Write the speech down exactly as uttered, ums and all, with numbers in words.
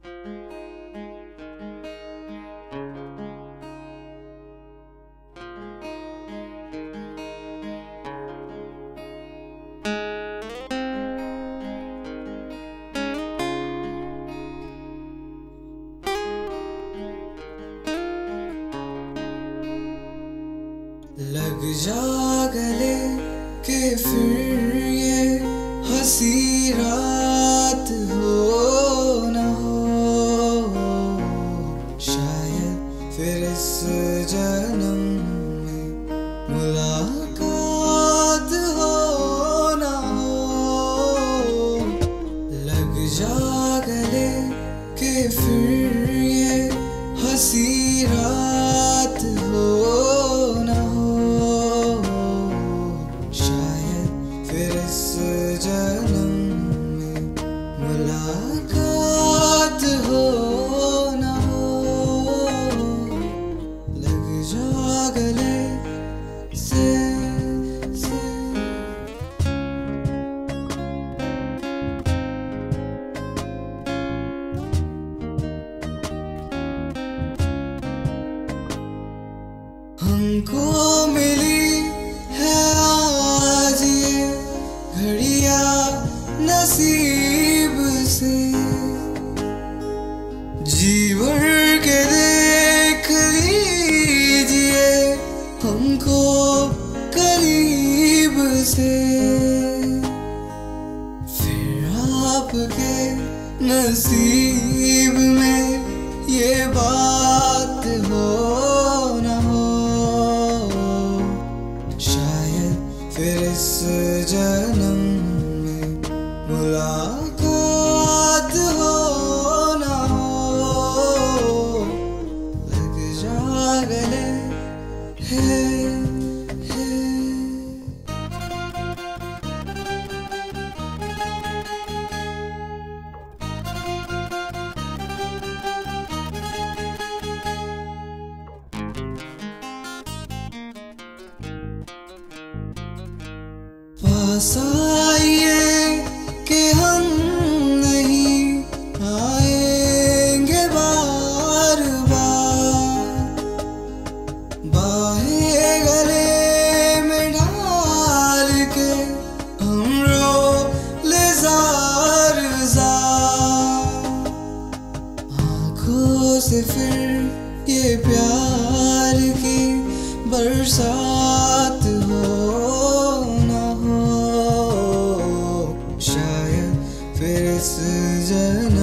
लग जा गले के फिर ये हंसी रात हो न हो, शायद फिर इस जन्म में मुलाकात हो न हो। लग जा गले के फिर ये हंसी रात हो न हो, शायद फिर इस जन्म में मुलाकात हो न हो। लग जा गले से, से हमको मिली है आज ये घड़ियां नसीब से, जी भर के देख लीजिए हमको करीब से। फिर आपके नसीब में ये बात हो न हो, शायद फिर इस जन्म में मुलाकात हो न हो। लग जा गले है, है। पास आइए कि हम नहीं आएंगे बार बार, बाहें गले में डाल के हम रो ले जार जार। आँखों से फिर ये प्यार की बरसात हो न हो, शायद फिर इस जन्म